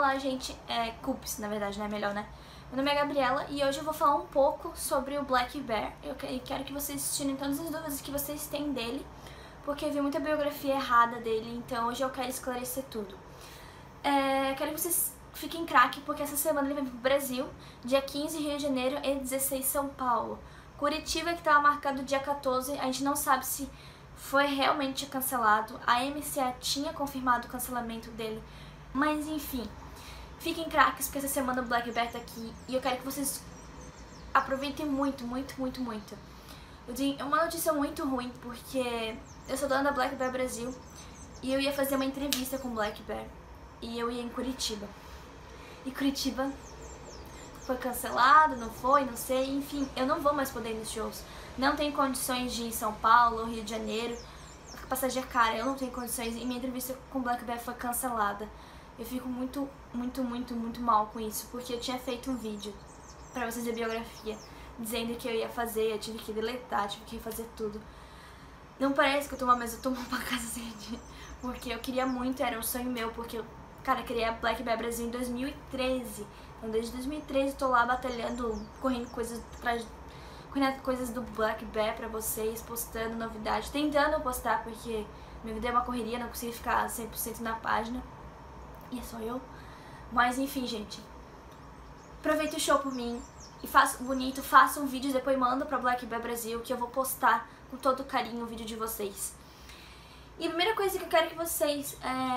Olá, gente, Cups, na verdade, não é melhor, né? Meu nome é Gabriela e hoje eu vou falar um pouco sobre o Black Bear. Eu quero que vocês tirem todas as dúvidas que vocês têm dele, porque eu vi muita biografia errada dele, então hoje eu quero esclarecer tudo. Quero que vocês fiquem craque, porque essa semana ele vem pro Brasil, dia 15 Rio de Janeiro e 16 São Paulo. Curitiba, que estava marcado dia 14, a gente não sabe se foi realmente cancelado. A MCA tinha confirmado o cancelamento dele, mas enfim, fiquem craques, porque essa semana o Black Bear tá aqui e eu quero que vocês aproveitem muito, muito, muito, muito. Eu tenho uma notícia muito ruim, porque eu sou dona da Black Bear Brasil e eu ia fazer uma entrevista com o Black Bear e eu ia em Curitiba. E Curitiba foi cancelado, não foi, não sei, enfim, eu não vou mais poder ir nos shows. Não tenho condições de ir em São Paulo, Rio de Janeiro, a passagem é cara, eu não tenho condições e minha entrevista com o Black Bear foi cancelada. Eu fico muito, muito, muito, muito mal com isso, porque eu tinha feito um vídeo pra vocês da biografia, dizendo que eu ia fazer, eu tive que deletar, tive que fazer tudo. Não parece que eu tô mal, mas eu tô mal pra cacete, porque eu queria muito, era um sonho meu, porque eu, cara, criei a Black Bear Brasil em 2013, então desde 2013 eu tô lá batalhando, correndo coisas do Black Bear pra vocês, postando novidade, tentando postar, porque minha vida é uma correria, não consigo ficar 100% na página. E é só eu. Mas enfim, gente. Aproveita o show por mim. E faça bonito, faça um vídeo e depois manda pra Black Bear Brasil, que eu vou postar com todo carinho o vídeo de vocês. E a primeira coisa que eu quero que vocês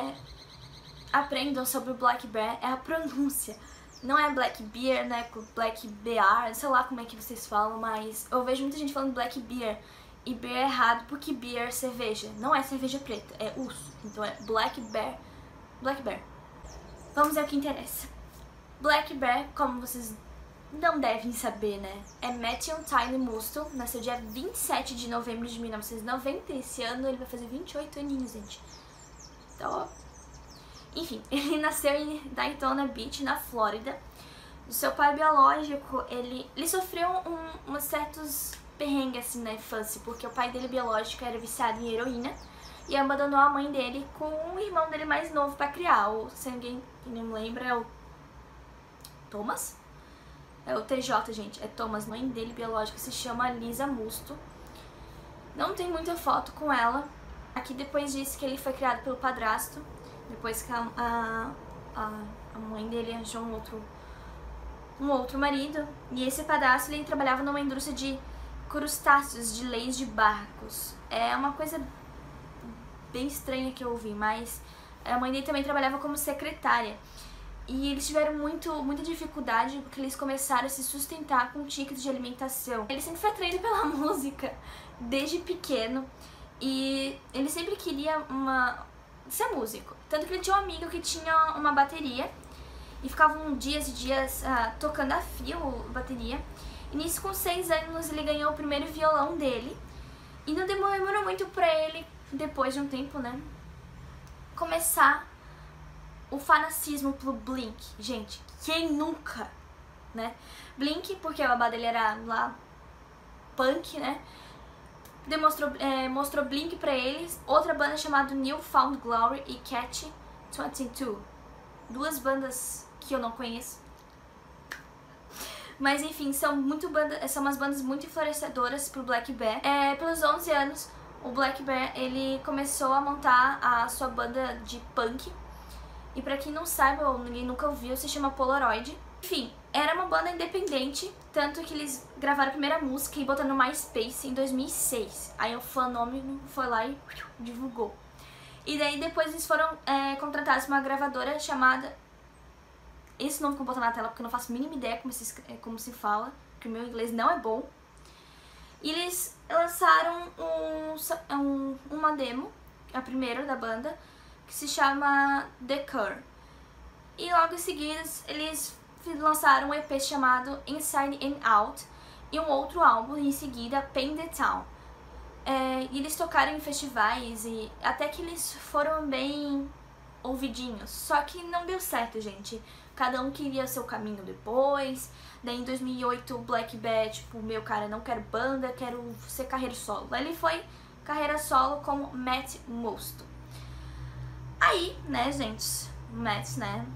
aprendam sobre o Black Bear é a pronúncia. Não é Black Bear, né? Black Bear, sei lá como é que vocês falam, mas eu vejo muita gente falando Black Bear. E Bear é errado, porque Bear é cerveja. Não é cerveja preta, é urso. Então é Black Bear. Black Bear. Vamos ver o que interessa. Black Bear, como vocês não devem saber, né? É Matthew Tyler Musto, nasceu dia 27 de novembro de 1990. Esse ano ele vai fazer 28 aninhos, gente. Então, ó. Enfim, ele nasceu em Daytona Beach, na Flórida. O seu pai biológico, ele sofreu uns certos perrengues assim na infância, porque o pai dele biológico era viciado em heroína e abandonou a mãe dele com o irmão dele mais novo pra criar. Se alguém não me lembra, é o Thomas? É o TJ, gente. É Thomas. A mãe dele biológica se chama Lisa Musto. Não tem muita foto com ela. Aqui depois diz que ele foi criado pelo padrasto. Depois que a mãe dele arranjou um outro marido. E esse padrasto, ele trabalhava numa indústria de crustáceos, de leis de barcos. É uma coisa bem estranha que eu ouvi, mas a mãe dele também trabalhava como secretária. E eles tiveram muita dificuldade, porque eles começaram a se sustentar com tickets de alimentação. Ele sempre foi atraído pela música, desde pequeno, e ele sempre queria ser músico. Tanto que ele tinha um amigo que tinha uma bateria, e ficavam dias e dias tocando a fio a bateria. E nisso, com 6 anos, ele ganhou o primeiro violão dele, e não demorou muito pra ele, depois de um tempo, né, começar o fanatismo pro Blink. Gente, quem nunca, né? Blink, porque a banda dele era lá punk, né? Mostrou Blink pra eles. Outra banda chamada New Found Glory e Catch-22. Duas bandas que eu não conheço. Mas enfim, são umas bandas muito influenciadoras pro Black Bear. Pelos 11 anos, o Black Bear, ele começou a montar a sua banda de punk. E pra quem não saiba, ou ninguém nunca ouviu, se chama Polaroid. Enfim, era uma banda independente, tanto que eles gravaram a primeira música e botaram no MySpace em 2006. Aí o Fenômeno foi lá e divulgou. E daí depois eles foram contratados por uma gravadora chamada... Esse nome que eu vou botar na tela porque eu não faço a mínima ideia como se fala, porque o meu inglês não é bom. E eles lançaram uma demo, a primeira da banda, que se chama The Cure. E logo em seguida eles lançaram um EP chamado Inside and Out e um outro álbum em seguida, Paint the Town. E eles tocaram em festivais e até que eles foram bem ouvidinhos, só que não deu certo, gente. Cada um queria seu caminho depois. Daí em 2008 o Black Bear, tipo, meu cara, não quero banda, quero ser carreira solo. Aí ele foi carreira solo como Matt Musto. Aí, né, gente, Matt, né,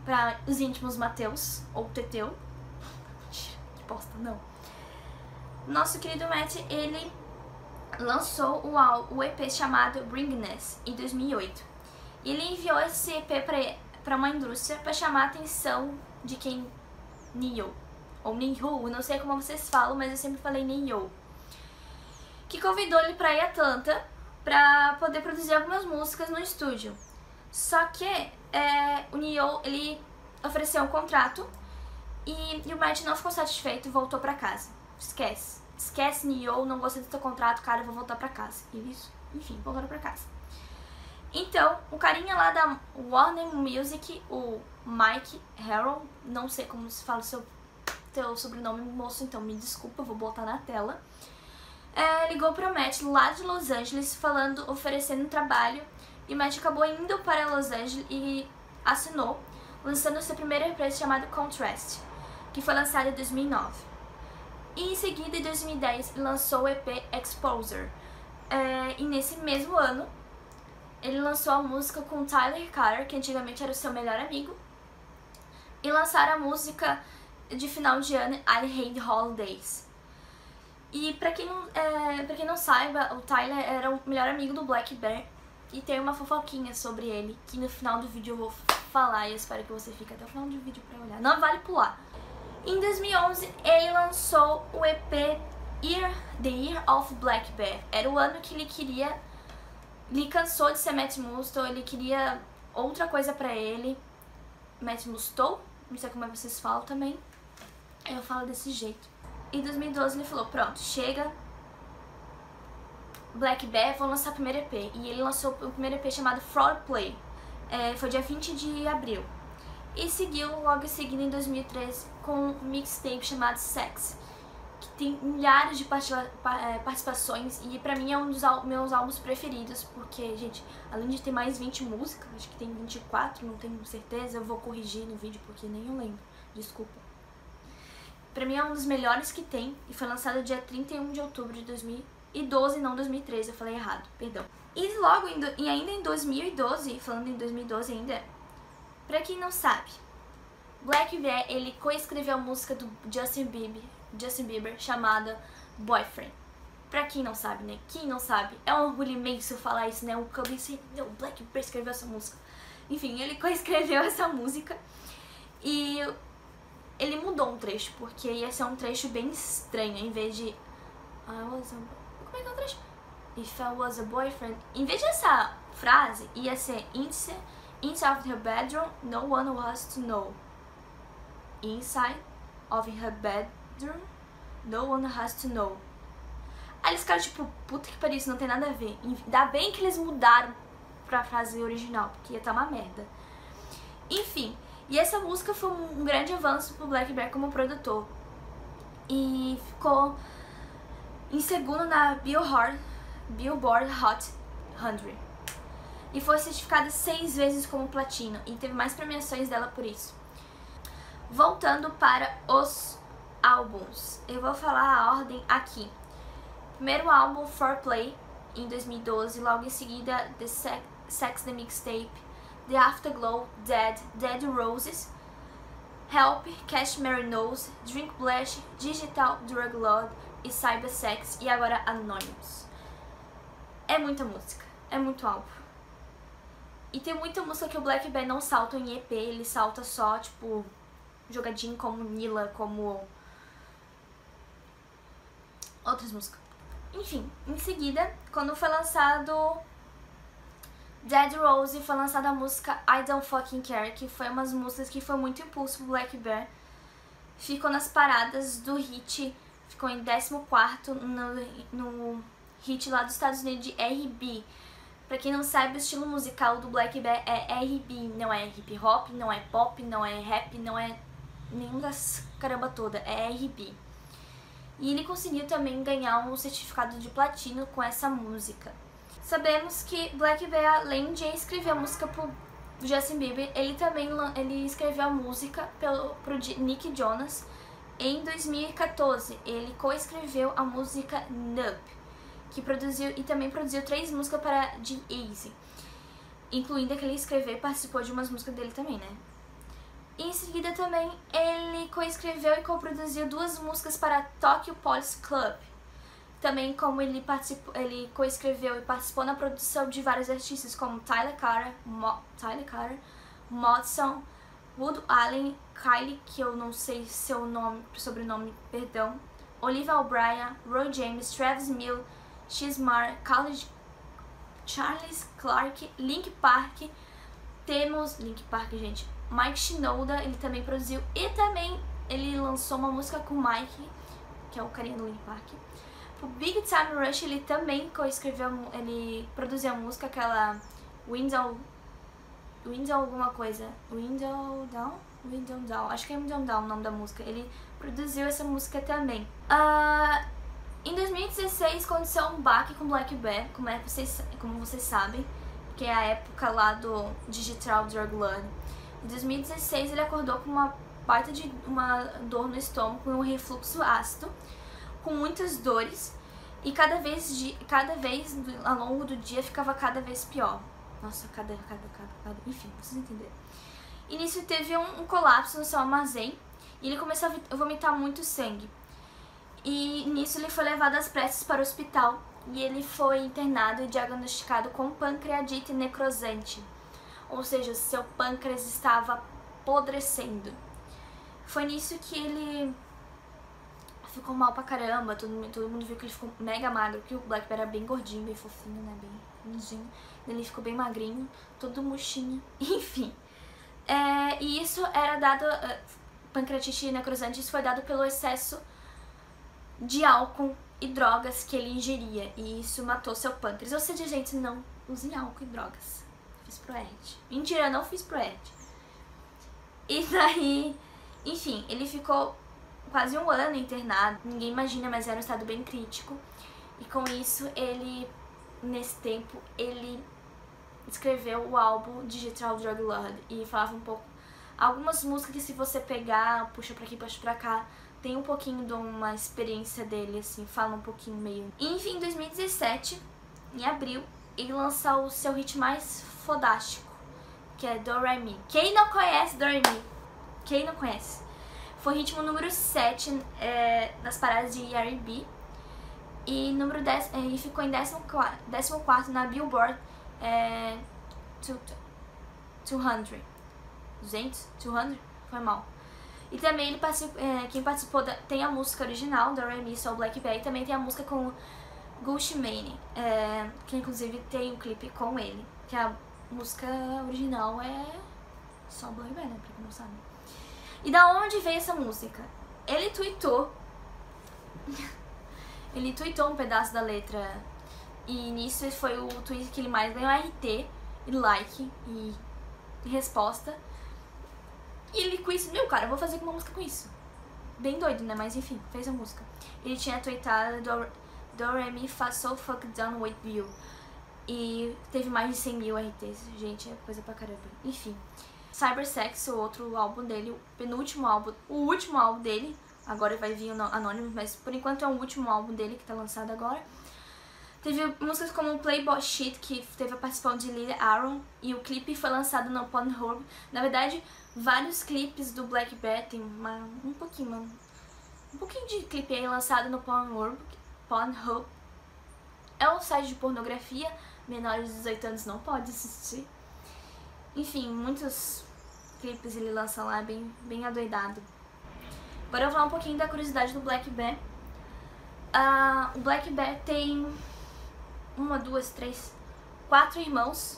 para os íntimos Mateus, ou Teteu. Que bosta, não. Nosso querido Matt, ele lançou o EP chamado Bringness em 2008. E ele enviou esse EP para uma indústria para chamar a atenção de quem? Ne-Yo. Ou Ne-Yo, não sei como vocês falam, mas eu sempre falei Ne-Yo. Que convidou ele para ir a Atlanta para poder produzir algumas músicas no estúdio. Só que o Ne-Yo, ele ofereceu um contrato e o Matt não ficou satisfeito e voltou para casa. Esquece Ne-Yo, não gostei do teu contrato, cara, eu vou voltar pra casa. E isso, enfim, voltaram pra casa. Então, o carinha lá da Warner Music, o Mike Harrell, não sei como se fala o teu sobrenome, moço, então me desculpa, eu vou botar na tela. Ligou pro Matt lá de Los Angeles, oferecendo um trabalho. E o Matt acabou indo para Los Angeles e assinou, lançando seu primeiro EP chamado Contrast, que foi lançado em 2009. E em seguida, em 2010, ele lançou o EP Exposure. E nesse mesmo ano, ele lançou a música com Tyler Carter, que antigamente era o seu melhor amigo. E lançaram a música de final de ano, I Hate Holidays. E pra quem não saiba, o Tyler era o melhor amigo do Black Bear. E tem uma fofoquinha sobre ele, que no final do vídeo eu vou falar. E eu espero que você fique até o final do vídeo pra olhar. Não vale pular. Em 2011, ele lançou o EP The Year of Black Bear. Era o ano que ele queria... Ele cansou de ser Matt Musto, ele queria outra coisa pra ele. Matt Musto, não sei como vocês falam também. Eu falo desse jeito. Em 2012 ele falou, pronto, chega. Black Bear, vou lançar o primeiro EP. E ele lançou o primeiro EP chamado Fraud Play. Foi dia 20 de abril. E seguiu logo em seguida em 2013 com um mixtape chamado Sex, que tem milhares de participações e pra mim é um dos meus álbuns preferidos, porque, gente, além de ter mais 20 músicas, acho que tem 24, não tenho certeza, eu vou corrigir no vídeo porque nem eu lembro, desculpa. Pra mim é um dos melhores que tem e foi lançado dia 31 de outubro de 2012, não 2013, eu falei errado, perdão. E logo, ainda em 2012, falando em 2012 ainda, pra quem não sabe, Black Bear, ele coescreveu a música do Justin Bieber chamada Boyfriend. Pra quem não sabe, né? Quem não sabe, é um orgulho imenso falar isso, né? O Black Bear escreveu essa música. Enfim, ele coescreveu essa música e ele mudou um trecho, porque ia ser um trecho bem estranho, em vez de... Como é que é o trecho? If I was a boyfriend. Em vez dessa frase, ia ser Inside her bedroom, no one was to know. Inside of her bedroom, no one has to know. Aí eles ficaram tipo, puta que pariu, isso não tem nada a ver. Ainda bem que eles mudaram pra frase original, porque ia estar uma merda. Enfim, e essa música foi um grande avanço pro Black Bear como produtor. E ficou em segundo na Billboard Hot 100. E foi certificada 6 vezes como platino, e teve mais premiações dela por isso. Voltando para os álbuns, eu vou falar a ordem aqui. Primeiro álbum, Foreplay, em 2012, logo em seguida The Sex The Mixtape, The Afterglow, Dead Roses, Help, Cashmere Knows, Drink Blush, Digital Drug Lord e Cyber Sex, e agora Anonymous. É muita música, é muito álbum. E tem muita música que o Black Bear não salta em EP, ele salta só, tipo, jogadinho como Nila, como outras músicas. Enfim, em seguida, quando foi lançado Dead Rose, foi lançada a música I Don't Fucking Care, que foi umas músicas que foi muito impulso pro Black Bear. Ficou nas paradas do hit, ficou em 14º no hit lá dos Estados Unidos de R&B. Pra quem não sabe, o estilo musical do Black Bear é R&B, não é hip hop, não é pop, não é rap, não é nenhuma das caramba toda, é R&B. E ele conseguiu também ganhar um certificado de platino com essa música. Sabemos que Black Bear, além de escrever a música pro Justin Bieber, ele escreveu a música pro Nick Jonas em 2014. Ele coescreveu a música Nope, que produziu e também produziu 3 músicas para G-Eazy, incluindo a que ele escreveu e participou de umas músicas dele também, né? E em seguida também ele coescreveu e coproduziu 2 músicas para Tokyo Police Club. Também como ele coescreveu e participou na produção de vários artistas como Tyler Carter, Modson, Woody Allen, Kylie, que eu não sei seu sobrenome, perdão, Olivia O'Brien, Roy James, Travis Mill, Xmar, Charles Clark, Link Park, gente, Mike Shinoda, ele também produziu, e também ele lançou uma música com o Mike, que é o carinha do Link Park. O Big Time Rush, ele também ele produziu a música, aquela Window alguma coisa, Window Down, acho que é Window Down o nome da música. Ele produziu essa música também. Em 2016 aconteceu um baque com Black Bear, como vocês sabem, que é a época lá do Digital Drug Lord. Em 2016 ele acordou com uma dor no estômago e um refluxo ácido, com muitas dores, e cada vez ao longo do dia ficava cada vez pior. Nossa, enfim, vocês entenderam. E nisso teve um colapso no seu armazém e ele começou a vomitar muito sangue. E nisso ele foi levado às pressas para o hospital e ele foi internado e diagnosticado com pancreatite necrosante. Ou seja, seu pâncreas estava apodrecendo. Foi nisso que ele ficou mal pra caramba, todo mundo viu que ele ficou mega magro, que o Black Bear era bem gordinho, bem fofinho, né, bem lindinho. Ele ficou bem magrinho, todo murchinho, enfim. E isso era dado, pancreatite necrosante, isso foi dado pelo excesso de álcool e drogas que ele ingeria, e isso matou seu pâncreas. Ou seja, gente, não usem álcool e drogas. Fiz pro Ed. Mentira, não fiz pro Ed. E daí, enfim, ele ficou quase 1 ano internado, ninguém imagina, mas era um estado bem crítico. E com isso, nesse tempo, ele escreveu o álbum Digital Drug Lord e falava um pouco, algumas músicas que se você pegar, puxa pra aqui, puxa pra cá, tem um pouquinho de uma experiência dele, assim, fala um pouquinho meio. E, enfim, em 2017, em abril, ele lançou o seu hit mais fodástico, que é Do Re Mi. Quem não conhece Do Re Mi? Quem não conhece? Foi ritmo número 7 nas paradas de R&B e número 10, e ficou em 14º na Billboard 200. 200? Foi mal. E também quem participou tem a música original da Remy Soul Black Bear, e também tem a música com Gucci Mane, que inclusive tem um clipe com ele, que a música original é só Black Bear, né, pra quem não sabe. E da onde veio essa música? Ele tweetou um pedaço da letra, e nisso foi o tweet que ele mais ganhou RT e like e resposta. E ele com isso, meu cara, eu vou fazer uma música com isso. Bem doido, né? Mas enfim, fez a música. Ele tinha tweetado Do Re Mi Fa So Fuck Done With You. E teve mais de 100 mil RTs. Gente, é coisa pra caramba. Enfim. Cybersex, o outro álbum dele, o penúltimo álbum, o último álbum dele. Agora vai vir o Anonymous, mas por enquanto é o último álbum dele que tá lançado agora. Teve músicas como Playboy Shit, que teve a participação de Lily Aaron, e o clipe foi lançado no Pornhub. Na verdade, vários clipes do Black Bear, tem um pouquinho de clipe aí lançado no Pornhub. É um site de pornografia, menores de 18 anos não pode assistir. Enfim, muitos clipes ele lança lá, bem adoidado. Agora eu vou falar um pouquinho da curiosidade do Black Bear. O Black Bear tem 4 irmãos.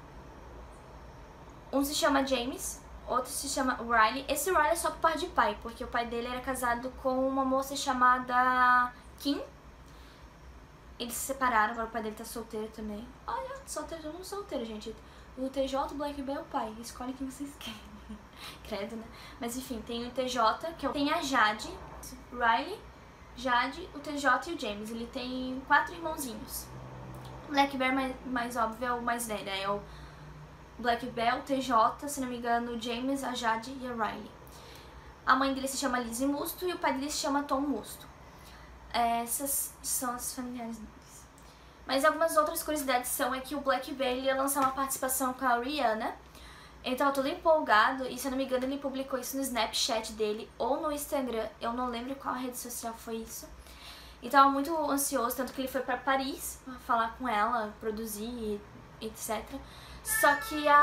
Um se chama James, outro se chama Riley. Esse Riley é só por parte de pai, porque o pai dele era casado com uma moça chamada Kim. Eles se separaram, agora o pai dele tá solteiro também. Olha, solteiro, eu não solteiro, gente. O TJ, o Black Bear é o pai. Escolhe quem vocês querem. Credo, né? Mas enfim, tem o TJ, tem a Jade, Riley, Jade, o TJ e o James. Ele tem 4 irmãozinhos. O Black Bear, mais óbvio, é o mais velho. É o Black Bear, o TJ, se não me engano, o James, a Jade e a Riley. A mãe dele se chama Lizzie Musto e o pai dele se chama Tom Musto. Essas são as familiares deles. Mas algumas outras curiosidades são que o Black Bear ia lançar uma participação com a Rihanna Ele tava todo empolgado e, se eu não me engano, ele publicou isso no Snapchat dele ou no Instagram. Eu não lembro qual rede social foi isso. E tava muito ansioso, tanto que ele foi pra Paris pra falar com ela, produzir, etc. Só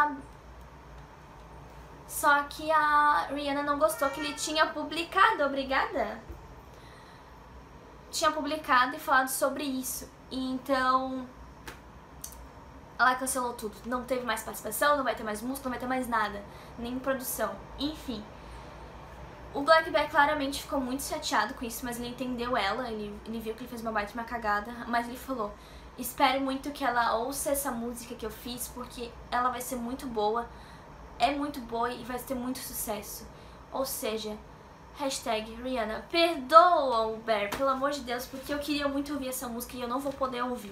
que a Rihanna não gostou que ele tinha publicado, obrigada? Tinha publicado e falado sobre isso. E então ela cancelou tudo. Não teve mais participação, não vai ter mais música, não vai ter mais nada. Nem produção. Enfim. O Black Bear claramente ficou muito chateado com isso, mas ele entendeu ela. Ele viu que ele fez uma baita uma cagada. Mas ele falou: espero muito que ela ouça essa música que eu fiz, porque ela vai ser muito boa. É muito boa e vai ter muito sucesso. Ou seja, hashtag Rihanna, perdoa o Bear, pelo amor de Deus, porque eu queria muito ouvir essa música e eu não vou poder ouvir.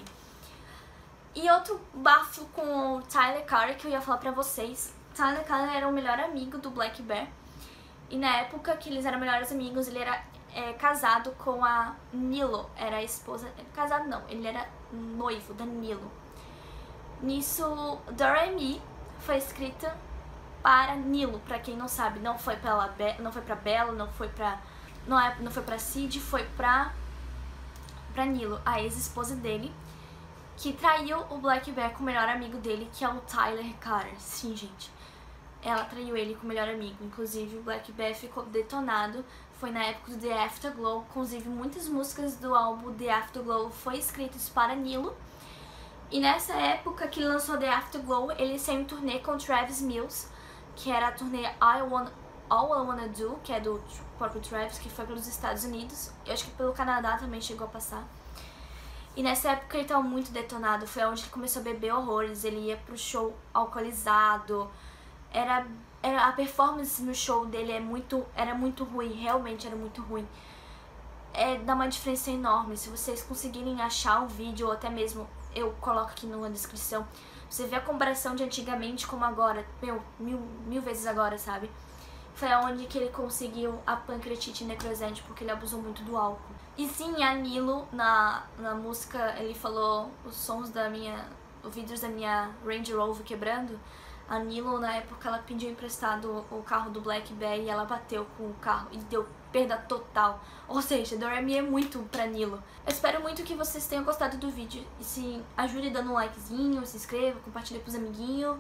E outro bafo com o Tyler Carter que eu ia falar pra vocês. Tyler Carter era o melhor amigo do Black Bear. E na época que eles eram melhores amigos, ele era casado com a Nilo. Era a esposa... Casado não, ele era noivo da Nilo. Nisso, Doremi foi escrita para Nilo, pra quem não sabe. Não foi pra Bella, não foi pra Cid, foi pra Nilo, a ex-esposa dele, que traiu o Black Bear com o melhor amigo dele, que é o Tyler Carter. Sim, gente. Ela traiu ele com o melhor amigo. Inclusive, o Black Bear ficou detonado. Foi na época do The Afterglow. Inclusive, muitas músicas do álbum The Afterglow foi escritas para Nilo. E nessa época que ele lançou The Afterglow, ele saiu em turnê com Travis Mills, que era a turnê All I Wanna Do, que é do próprio Travis, que foi pelos Estados Unidos. Eu acho que pelo Canadá também chegou a passar. E nessa época ele estava muito detonado, foi onde ele começou a beber horrores, ele ia pro show alcoolizado, a performance no show dele era muito ruim, realmente era muito ruim. Dá uma diferença enorme, se vocês conseguirem achar um vídeo, ou até mesmo eu coloco aqui na descrição, você vê a comparação de antigamente como agora, mil vezes agora, sabe? Foi onde que ele conseguiu a pancreatite necrosante, porque ele abusou muito do álcool. E sim, a Nilo, na música, ele falou os vídeos da minha Range Rover quebrando. A Nilo, na época, ela pediu emprestado o carro do Black Bear e ela bateu com o carro e deu perda total. Ou seja, Doremi é muito pra Nilo. Eu espero muito que vocês tenham gostado do vídeo. E se ajude dando um likezinho, se inscreva, compartilha pros amiguinhos.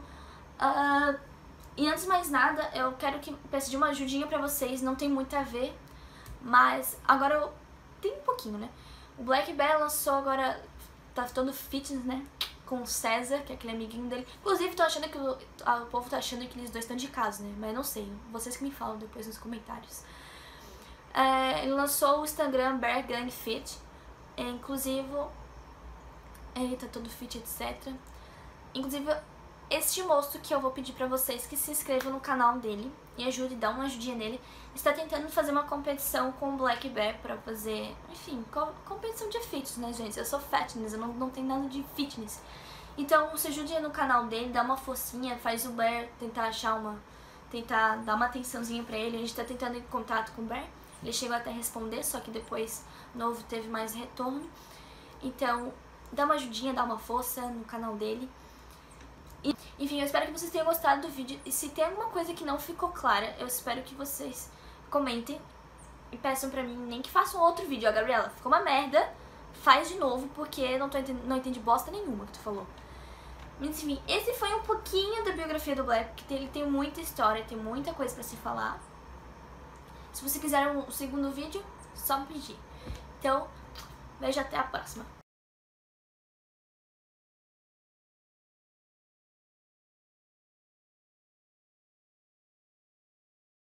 E antes de mais nada, eu quero pedir uma ajudinha pra vocês, não tem muito a ver, mas agora tem um pouquinho, né? O Black Bear lançou agora, tá todo fitness, né? Com o César, que é aquele amiguinho dele. Inclusive, tô achando que o povo tá achando que eles dois estão de casa, né? Mas não sei, vocês que me falam depois nos comentários. Ele lançou o Instagram Bear Gang Fit, inclusive, ele tá todo fit, etc. Inclusive, este moço que eu vou pedir pra vocês que se inscrevam no canal dele e ajude, dá uma ajudinha nele, está tentando fazer uma competição com o Black Bear pra fazer, enfim, competição de fitness, né, gente? Eu sou fatness, eu não tenho nada de fitness. Então, se ajude no canal dele, dá uma forcinha, faz o Bear tentar tentar dar uma atençãozinha pra ele. A gente tá tentando ir em contato com o Bear, ele chegou até a responder, só que depois não teve mais retorno. Então, dá uma ajudinha, dá uma força no canal dele. Enfim, eu espero que vocês tenham gostado do vídeo. E se tem alguma coisa que não ficou clara, eu espero que vocês comentem e peçam pra mim, nem que façam outro vídeo. Ó, Gabriela, ficou uma merda, faz de novo, porque não entendi bosta nenhuma que tu falou. Mas enfim, esse foi um pouquinho da biografia do Black, porque ele tem muita história, tem muita coisa pra se falar. Se você quiser um segundo vídeo, só me pedir. Então, vejo até a próxima.